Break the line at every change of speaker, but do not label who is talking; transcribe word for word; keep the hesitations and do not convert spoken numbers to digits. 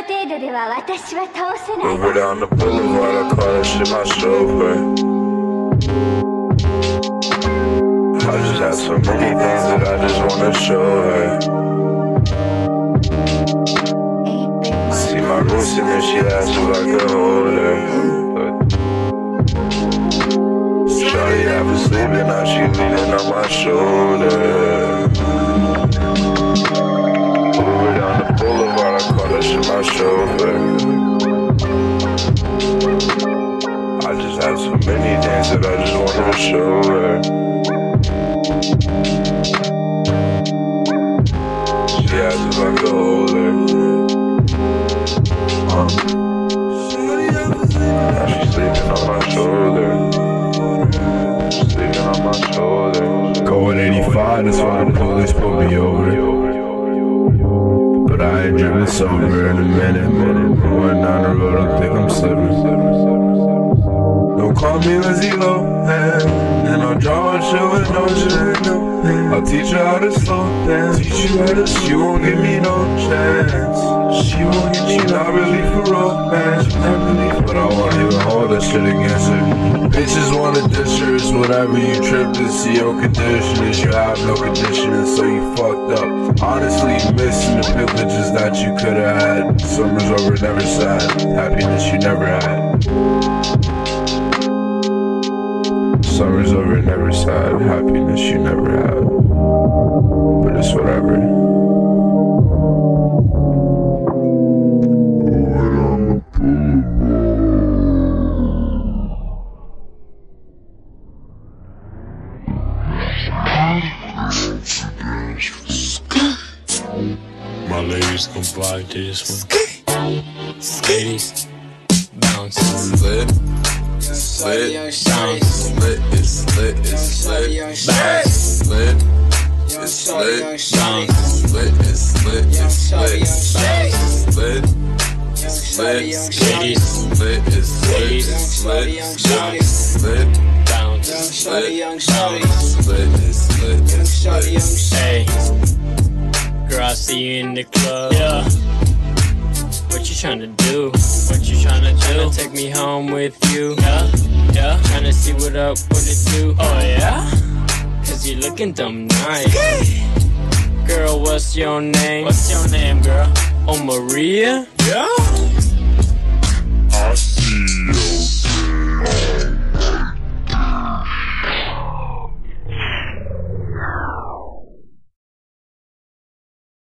程度では私は倒せない。
Move it down the boulevard, I call that shit my chauffeur. I just had so many things that I just wanna show her. See my wrist and then she asked if I could hold her. Shawty half asleep and now she leaning on my shoulder. Move it down the boulevard, I call that shit my chauffeur. I just have so many things that I just wanna show her. She asked if I could hold her. uh. Now she's sleeping on my shoulder. She's sleeping on my shoulder.
Going eighty-five, that's why the police pulled me over. But I ain't driven sober in a minute. Going down the road, I think I'm slipping. Don't call me Lizzie Lohan, and I'll draw a shit with no shit. I'll teach her how to slow dance. Teach you how to. She won't give me no chance. She won't give me. She not really for romance. She not really. But I won't even hold that shit against her. Bitches wanna dish her. It's whatever you trip to see your condition is. You have no conditioning, so you fucked up. Honestly, you missing the privileges that you could've had. Summer's over, never sad. Happiness you never had. Summer's over, never sad. Happiness you never had. But it's whatever.
My ladies gon' buy this one. Ladies, bounce.
Slip, slip, bounce. Slip, it's slip, it's slip, bounce. Slip, it's slip, bounce. Slip, it's slip, it's slip, bounce. Slip, slip,
ladies,
slip, it's slip, it's slip, bounce. Slip,
bounce.
slip, bounce. Slip, it's slip, it's slip.
Hey, girl, I see you in the club. Yeah. What you tryna do? What you tryna do? Tryna take me home with you? Yeah, yeah. Tryna see what up with it do? Oh yeah? Cause you looking dumb nice. Girl, what's your name? What's your name, girl? Oh, Maria? Yeah.